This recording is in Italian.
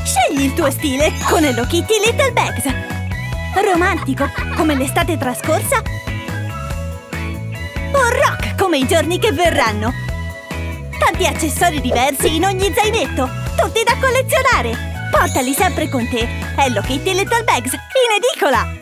Scegli il tuo stile con Hello Kitty Little Bags. Romantico, come l'estate trascorsa? O rock, come i giorni che verranno? Tanti accessori diversi in ogni zainetto, tutti da collezionare! Portali sempre con te! Hello Kitty Little Bags, in edicola!